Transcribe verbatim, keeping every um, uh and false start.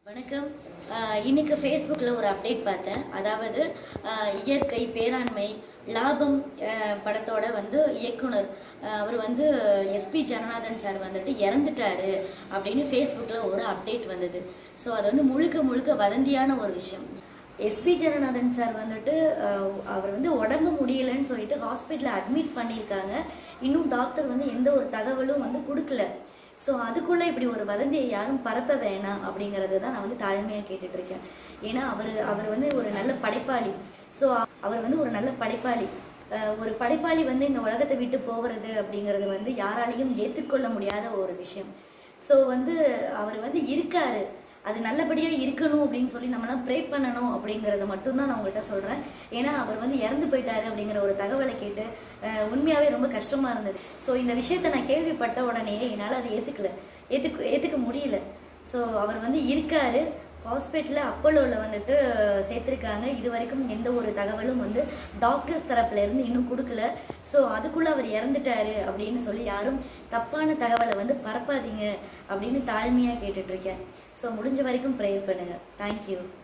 வணக்கம். இன்னைக்கு ஃபேஸ்புக்கில் ஒரு அப்டேட் பார்த்தேன். அதாவது இயற்கை பேராண்மை லாபம் படத்தோட வந்து இயக்குனர் அவர் வந்து எஸ்பி ஜனநாதன் சார் வந்துட்டு இறந்துட்டாரு அப்படின்னு ஃபேஸ்புக்கில் ஒரு அப்டேட் வந்தது. ஸோ அது வந்து முழுக்க முழுக்க வதந்தியான ஒரு விஷயம். எஸ்பி ஜனநாதன் சார் வந்துட்டு அவர் வந்து உடம்பு முடியலைன்னு சொல்லிட்டு ஹாஸ்பிட்டலில் அட்மிட் பண்ணியிருக்காங்க. இன்னும் டாக்டர் வந்து எந்த ஒரு தகவலும் வந்து கொடுக்கல. ஸோ அதுக்குள்ளே இப்படி ஒரு வதந்தியை யாரும் பரப்ப வேணாம் அப்படிங்கிறது தான் நான் வந்து தாழ்மையாக கேட்டுட்ருக்கேன். ஏன்னா அவர் அவர் வந்து ஒரு நல்ல படைப்பாளி. ஸோ அவர் வந்து ஒரு நல்ல படைப்பாளி. ஒரு படைப்பாளி வந்து இந்த உலகத்தை விட்டு போகிறது அப்படிங்கிறது வந்து யாராலையும் ஏற்றுக்கொள்ள முடியாத ஒரு விஷயம். ஸோ வந்து அவர் வந்து இருக்காரு, அது நல்லபடியாக இருக்கணும் அப்படின்னு சொல்லி நம்மளாம் ப்ரே பண்ணணும் அப்படிங்கிறத மட்டும்தான் நான் உங்கள்கிட்ட சொல்கிறேன். ஏன்னா அவர் வந்து இறந்து போயிட்டாரு அப்படிங்கிற ஒரு தகவலை கேட்டு உண்மையாகவே ரொம்ப கஷ்டமாக இருந்தது. ஸோ இந்த விஷயத்தை நான் கேள்விப்பட்ட உடனே என்னால் அதை ஏற்றுக்கல ஏற்றுக்க ஏற்றுக்க முடியல. ஸோ அவர் வந்து இருக்காரு, ஹாஸ்பிட்டலில் அப்போலோவில் வந்துட்டு சேர்த்துருக்காங்க. இது வரைக்கும் எந்த ஒரு தகவலும் வந்து டாக்டர்ஸ் தரப்புலேருந்து இன்னும் கொடுக்கல. ஸோ அதுக்குள்ளே அவர் இறந்துட்டாரு அப்படின்னு சொல்லி யாரும் தப்பான தகவலை வந்து பரப்பாதீங்க அப்படின்னு தாழ்மையாக கேட்டுட்ருக்கேன். ஸோ முடிஞ்ச வரைக்கும் ப்ரேயர் பண்ணுங்கள். தேங்க்யூ.